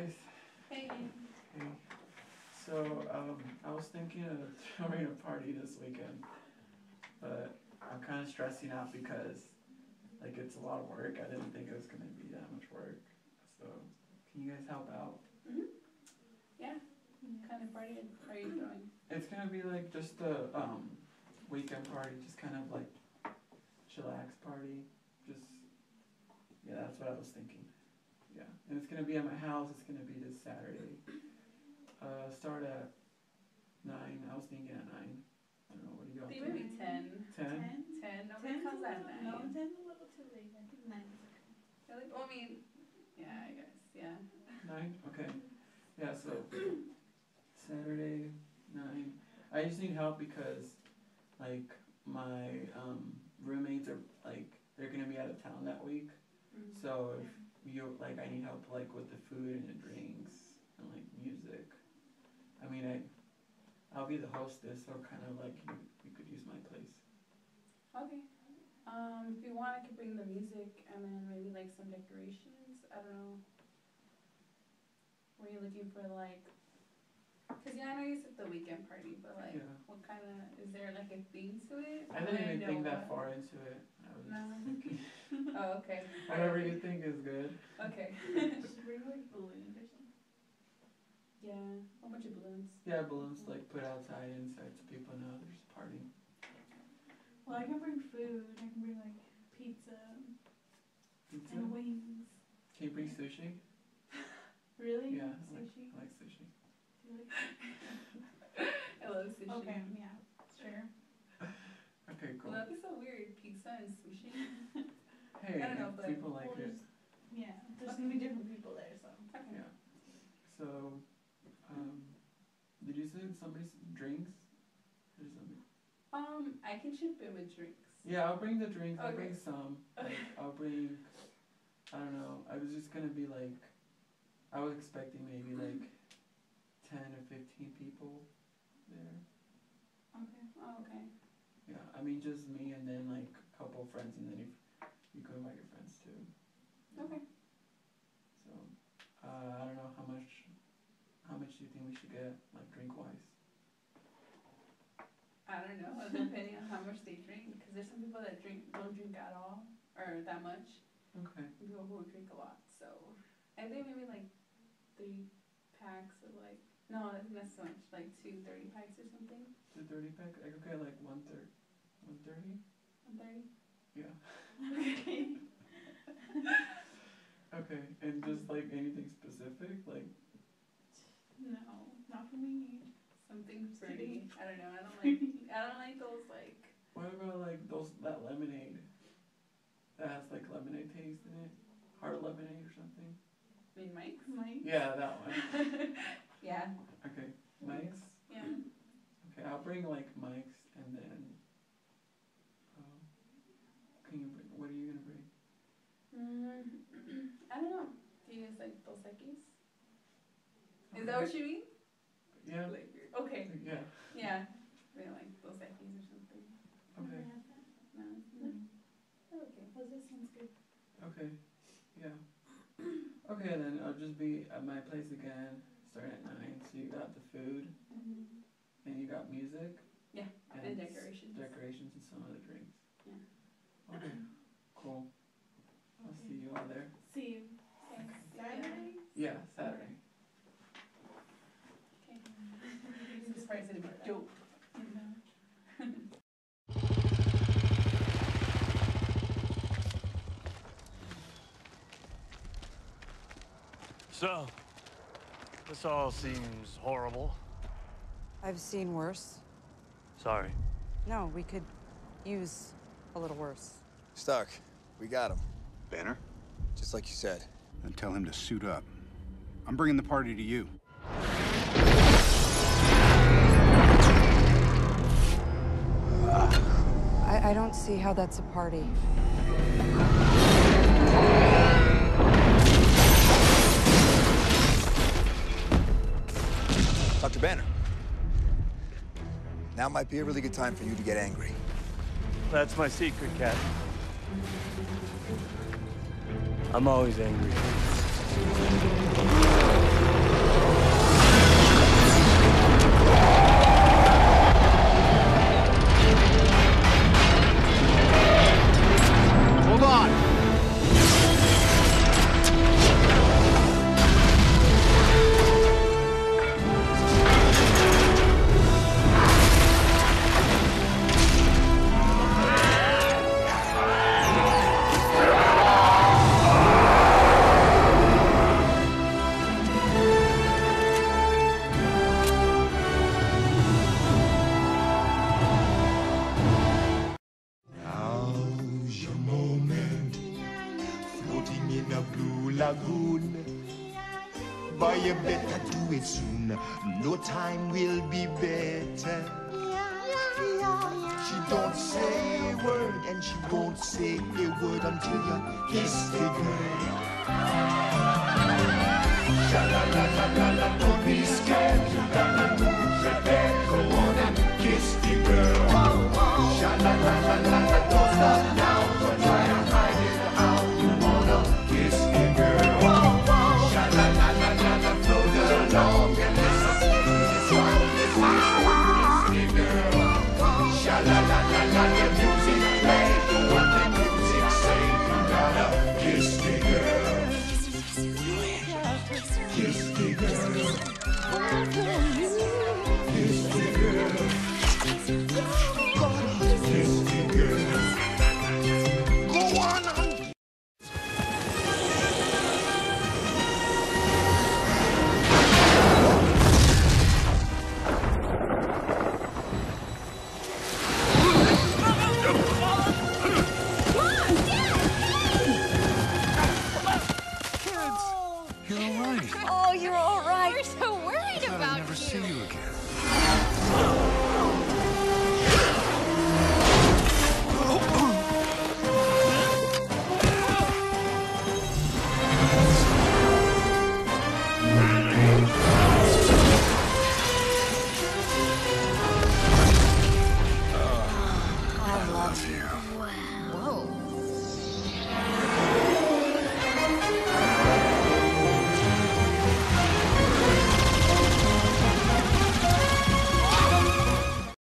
guys. Hey. Hey. So, I was thinking of throwing a party this weekend, but I'm kind of stressing out because, like, it's a lot of work. I didn't think it was going to be that much work. So, can you guys help out? Mm-hmm. Yeah. What kind of party are you throwing? It's going to be, like, just a weekend party, just kind of, like, chillax party. Just, yeah, that's what I was thinking. Yeah, and it's going to be at my house. It's going to be this Saturday. Start at 9. I was thinking at 9. I don't know, what do you got? Maybe 10. 10? 10. Nobody comes at 9. No, 10's a little too late. I think 9 is okay. Really? Well, I mean, yeah, I guess, yeah. 9? Okay. Yeah, so Saturday, 9. I just need help because, like, my roommates are, like, they're going to be out of town that week. Mm-hmm. So if you, like, I need help, like, with the food and the drinks and, like, music. I mean, I'll be the hostess, so kind of, like, you could use my place. Okay. If you want, I could bring the music and then maybe, like, some decorations. I don't know. Were you looking for, like... Because, yeah, I know you said the weekend party, but, like, Yeah. what kind of... Is there, like, a theme to it? I didn't even think that far into it. I was just thinking. Oh, okay. Whatever you think is good. Okay. Just bring like balloons or something. Yeah, a bunch of balloons. Yeah, balloons, like, put outside, inside, so people know there's a party. Well, I can bring food. I can bring like pizza Pizza? and wings. Can you bring sushi? Really? Yeah, Sushi? I like sushi. Do you like I love sushi. Okay, yeah, sure. Okay, cool. Well, that'd be so weird. Pizza and sushi. Hey, I don't know, but people like well, it. Yeah, there's gonna be different people there, so. Okay. Yeah. So, did you say somebody's drinks? Or something? I can chip in with drinks. Yeah, I'll bring the drinks. I'll Okay. bring some. Like, I'll bring, I don't know. I was just gonna be like, I was expecting maybe like 10 or 15 people there. Okay. Oh, okay. Yeah, I mean just me and then like a couple friends, and then if you could invite your friends too. Okay. So, I don't know how much do you think we should get, like, drink-wise? I don't know, depending on how much they drink. Because there's some people that don't drink at all, or that much. Okay. And people who drink a lot. So, I think maybe like 3 packs of like, no, I think that's so much. Like 2 30 packs or something. 2 30-pack? Okay, like 130? 130? 130? Yeah. Okay. Okay, and just like anything specific? Like, No, not for me. Something pretty. I don't know. I don't like those like. what about like that lemonade? That has like lemonade taste in it? Hard lemonade or something? I mean, Mike's? Mike? Yeah, that one. Yeah. Okay, Mike's? Yeah. Okay, I'll bring like Mike's, and then, what are you gonna bring? I don't know. Do you guys like Dos Equis? Is that what you mean? Yeah. Like, okay. Yeah. Yeah. Maybe like Dos Equis or something. Okay. Never had that. No. No. Oh, okay. Well, this one's good. Okay. Yeah. Okay, then I'll just be at my place again, starting at 9. So you got the food, Mm-hmm. and you got music. Yeah. And decorations. Decorations and some of the drinks. Yeah. Okay. Cool. I'll Okay. see you all there. See you. Thanks. Saturday? Yeah, Saturday. Okay. This party's gonna be dope. So, this all seems horrible. I've seen worse. Sorry. No, we could use a little worse. Stark, we got him. Banner? Just like you said. Then tell him to suit up. I'm bringing the party to you. I don't see how that's a party. Dr. Banner. Now might be a really good time for you to get angry. That's my secret, Cat. I'm always angry. Hold on. Now's your moment, floating in a blue lagoon. Boy, you better do it soon. No time will be better. She don't say a word, and she won't say a word until you kiss the girl. Sha-la-la-la-la-la, don't be scared. You gotta move your head, go on and kiss the girl. Sha-la-la-la-la-la, don't stop now. Don't try to hide it out. You wanna kiss the girl. Sha-la-la-la-la-la, float along and listen to this one. Kiss the girl. Sha-la-la-la-la, the music play. Do what the music say. You gotta kiss the girl. Kiss the girl. Kiss the girl. Kiss the girl. Go on and You're all right. Oh, you're all right. We're so worried I thought I'd about never you. see you again.